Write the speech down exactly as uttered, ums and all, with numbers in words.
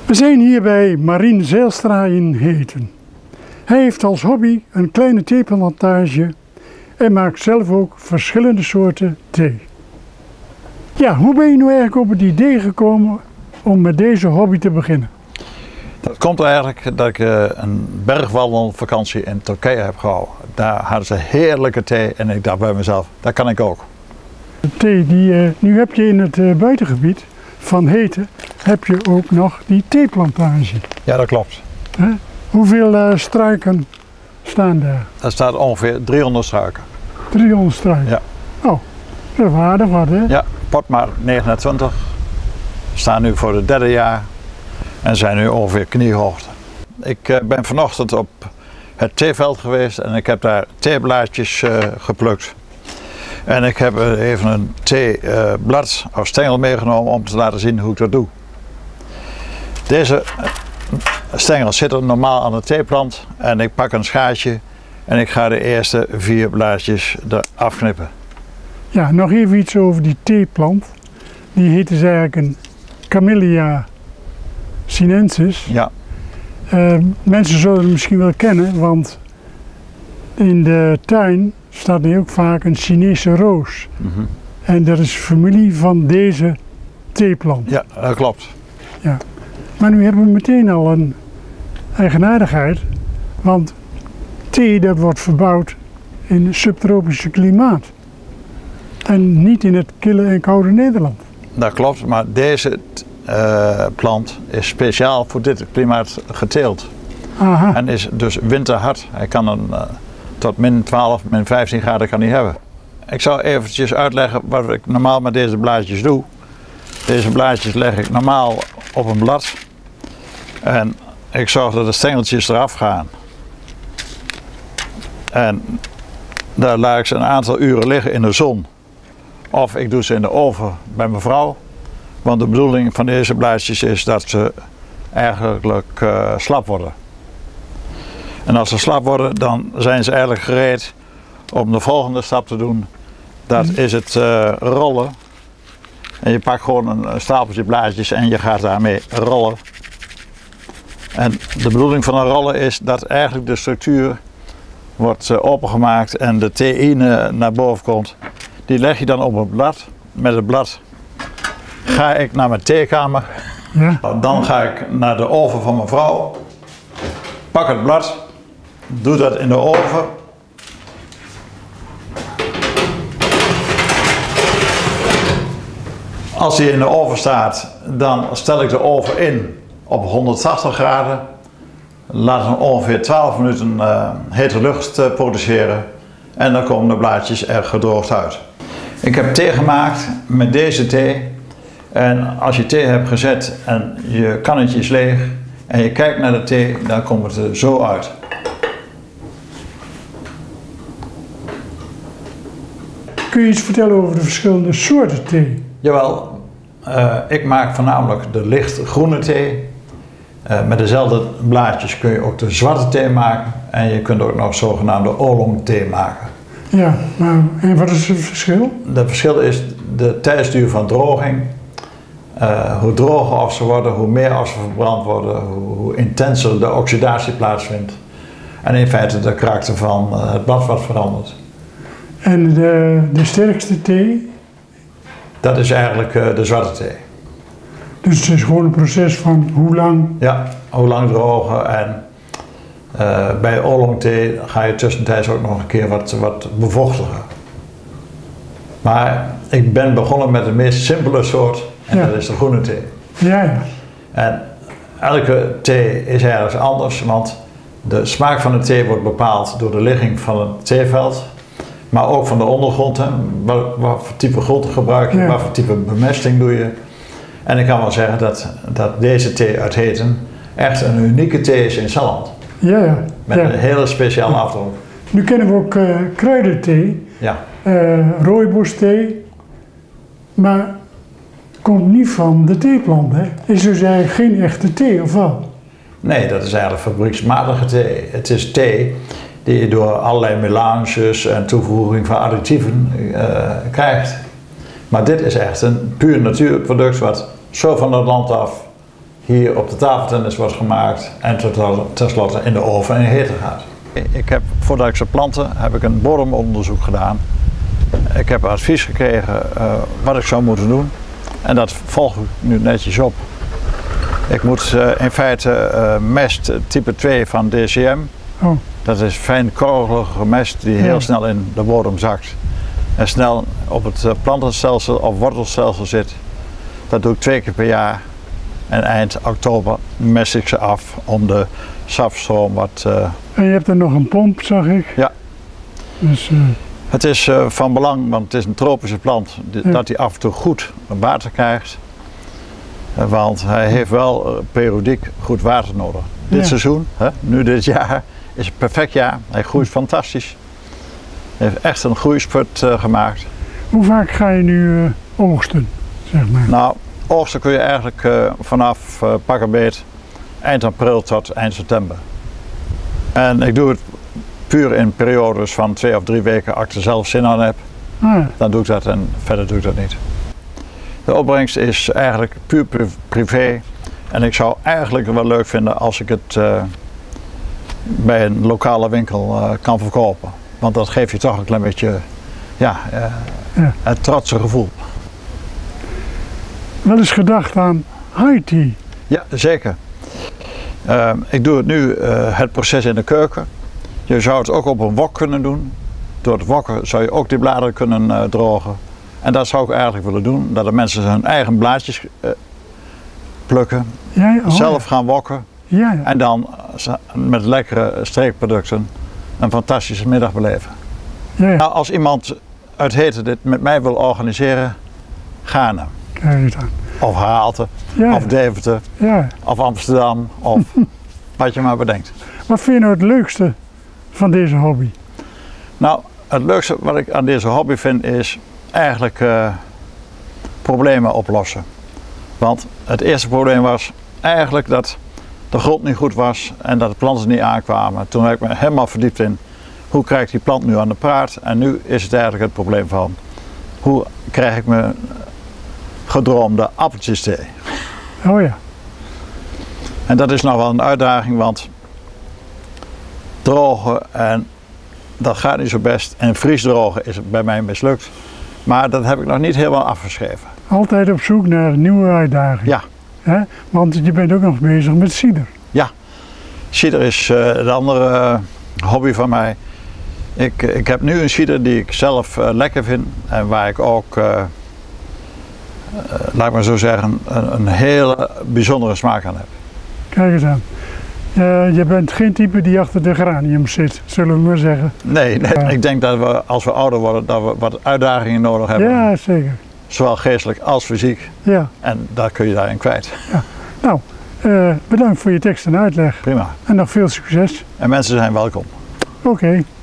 We zijn hier bij Marien Zijlstra in Heeten. Hij heeft als hobby een kleine theeplantage en maakt zelf ook verschillende soorten thee. Ja, hoe ben je nu eigenlijk op het idee gekomen om met deze hobby te beginnen? Dat komt eigenlijk dat ik uh, een bergwandelvakantie in Turkije heb gehouden. Daar hadden ze heerlijke thee en ik dacht bij mezelf, dat kan ik ook. De thee die, uh, nu heb je in het uh, buitengebied van Heeten, heb je ook nog die theeplantage. Ja, dat klopt. Huh? Hoeveel uh, struiken staan daar? Er staat ongeveer driehonderd struiken. driehonderd struiken? Ja. Oh, dat is aardig wat, hè? Ja, Potmar negenentwintig. Staan nu voor het derde jaar en zijn nu ongeveer kniehoogte. Ik uh, ben vanochtend op het theeveld geweest en ik heb daar theeblaadjes uh, geplukt. En ik heb even een theeblad of stengel meegenomen om te laten zien hoe ik dat doe. Deze stengels zitten normaal aan de theeplant en ik pak een schaartje en ik ga de eerste vier blaadjes eraf knippen. Ja, nog even iets over die theeplant. Die heet dus eigenlijk een Camellia sinensis. Ja. Uh, mensen zullen het misschien wel kennen, want in de tuin staat nu ook vaak een Chinese roos. Mm-hmm. En dat is familie van deze theeplant. Ja, dat klopt. Ja. Maar nu hebben we meteen al een eigenaardigheid, want thee dat wordt verbouwd in het subtropische klimaat. En niet in het kille en koude Nederland. Dat klopt, maar deze uh, plant is speciaal voor dit klimaat geteeld. Aha. En is dus winterhard. Hij kan een, uh, tot min twaalf, min vijftien graden kan hij hebben. Ik zal eventjes uitleggen wat ik normaal met deze blaadjes doe. Deze blaadjes leg ik normaal op een blad. En ik zorg dat de stengeltjes eraf gaan. En daar laat ik ze een aantal uren liggen in de zon. Of ik doe ze in de oven bij mijn vrouw. Want de bedoeling van deze blaadjes is dat ze eigenlijk uh, slap worden. En als ze slap worden, dan zijn ze eigenlijk gereed om de volgende stap te doen. Dat is het uh, rollen. En je pakt gewoon een stapeltje blaadjes en je gaat daarmee rollen. En de bedoeling van een rollen is dat eigenlijk de structuur wordt uh, opengemaakt en de theïne naar boven komt. Die leg je dan op een blad. Met het blad ga ik naar mijn theekamer. Ja. Dan ga ik naar de oven van mijn vrouw. Pak het blad. Doe dat in de oven. Als hij in de oven staat, dan stel ik de oven in op honderdtachtig graden. Laat hem ongeveer twaalf minuten uh, hete lucht uh, produceren. En dan komen de blaadjes er gedroogd uit. Ik heb thee gemaakt met deze thee. En als je thee hebt gezet en je kannetje is leeg en je kijkt naar de thee, dan komt het er zo uit. Kun je iets vertellen over de verschillende soorten thee? Jawel, uh, ik maak voornamelijk de lichtgroene thee. Uh, met dezelfde blaadjes kun je ook de zwarte thee maken en je kunt ook nog zogenaamde oolong thee maken. Ja, maar en wat is het verschil? Het verschil is de tijdsduur van droging. Uh, hoe droger of ze worden, hoe meer als ze verbrand worden, hoe, hoe intenser de oxidatie plaatsvindt. En in feite de karakter van uh, het blad wat verandert. En de, de sterkste thee? Dat is eigenlijk uh, de zwarte thee. Dus het is gewoon een proces van hoe lang? Ja, hoe lang drogen en uh, bij oolong thee ga je tussentijds ook nog een keer wat, wat bevochtigen. Maar ik ben begonnen met de meest simpele soort en ja. Dat is de groene thee. Ja, ja. En elke thee is ergens anders, want de smaak van de thee wordt bepaald door de ligging van het theeveld. Maar ook van de ondergrond, hè. Wat, wat voor type grond gebruik je, ja. Wat voor type bemesting doe je. En ik kan wel zeggen dat, dat deze thee uit Heeten echt een unieke thee is in Salland. Ja, ja. Met ja. een hele speciale afdronk. Nu kennen we ook uh, kruidenthee, ja. uh, rooibosthee, maar het komt niet van de theeplant, hè? Is dus eigenlijk geen echte thee, of wel? Nee, dat is eigenlijk fabrieksmatige thee. Het is thee die je door allerlei melanges en toevoeging van additieven uh, krijgt. Maar dit is echt een puur natuurproduct wat zo van het land af hier op de tafeltennis wordt gemaakt en tenslotte in de oven en heter gaat. Ik heb, voordat ik ze plantte, heb ik een bodemonderzoek gedaan. Ik heb advies gekregen uh, wat ik zou moeten doen en dat volg ik nu netjes op. Ik moet uh, in feite uh, mest type twee van D C M. Oh. Dat is fijnkorrelige mest die heel ja. snel in de bodem zakt en snel op het plantenstelsel of wortelstelsel zit. Dat doe ik twee keer per jaar en eind oktober mest ik ze af om de safstroom wat... Uh... En je hebt er nog een pomp, zag ik. Ja. Dus, uh... Het is uh, van belang, want het is een tropische plant, die, ja. dat hij af en toe goed water krijgt. Uh, want hij heeft wel uh, periodiek goed water nodig. Dit ja. seizoen, hè, nu dit jaar, is een perfect jaar. Hij groeit fantastisch. Hij heeft echt een groeispurt uh, gemaakt. Hoe vaak ga je nu uh, oogsten, zeg maar? Nou, oogsten kun je eigenlijk uh, vanaf uh, pak een beet eind april tot eind september. En ik doe het puur in periodes van twee of drie weken als ik er zelf zin aan heb. Ah, ja. Dan doe ik dat en verder doe ik dat niet. De opbrengst is eigenlijk puur privé. En ik zou eigenlijk wel leuk vinden als ik het uh, bij een lokale winkel uh, kan verkopen. Want dat geeft je toch een klein beetje ja, uh, ja. het trotse gevoel. Wel eens gedacht aan high tea? Ja, zeker. Uh, ik doe het nu, uh, het proces in de keuken. Je zou het ook op een wok kunnen doen. Door het wokken zou je ook die bladeren kunnen uh, drogen. En dat zou ik eigenlijk willen doen. Dat de mensen hun eigen blaadjes uh, plukken. Ja, oh, zelf gaan wokken. Ja, ja. En dan uh, met lekkere streekproducten een fantastische middag beleven. Ja, ja. Nou, als iemand uit Heden dit met mij wil organiseren, gaarne. Kijk aan. Of Haalte, ja, of Deventer, ja. of Amsterdam, of wat je maar bedenkt. Wat vind je nou het leukste van deze hobby? Nou, het leukste wat ik aan deze hobby vind is eigenlijk uh, problemen oplossen. Want het eerste probleem was eigenlijk dat de grond niet goed was en dat de planten niet aankwamen. Toen heb ik me helemaal verdiept in hoe krijg ik die plant nu aan de praat. En nu is het eigenlijk het probleem van hoe krijg ik mijn gedroomde appeltjes thee. Oh ja. En dat is nog wel een uitdaging, want drogen en dat gaat niet zo best. En vriesdrogen is bij mij mislukt. Maar dat heb ik nog niet helemaal afgeschreven. Altijd op zoek naar nieuwe uitdagingen. Ja. He? Want je bent ook nog bezig met cider. Ja. Cider is uh, de andere uh, hobby van mij. Ik, ik heb nu een cider die ik zelf uh, lekker vind. En waar ik ook, uh, uh, laat ik maar zo zeggen, een, een hele bijzondere smaak aan heb. Kijk eens aan. Uh, je bent geen type die achter de geraniums zit, zullen we maar zeggen. Nee, nee. Uh, ik denk dat we als we ouder worden, dat we wat uitdagingen nodig hebben. Ja, zeker. Zowel geestelijk als fysiek. Ja. En daar kun je daarin kwijt. Ja. Nou, uh, bedankt voor je tekst en uitleg. Prima. En nog veel succes. En mensen zijn welkom. Oké. Okay.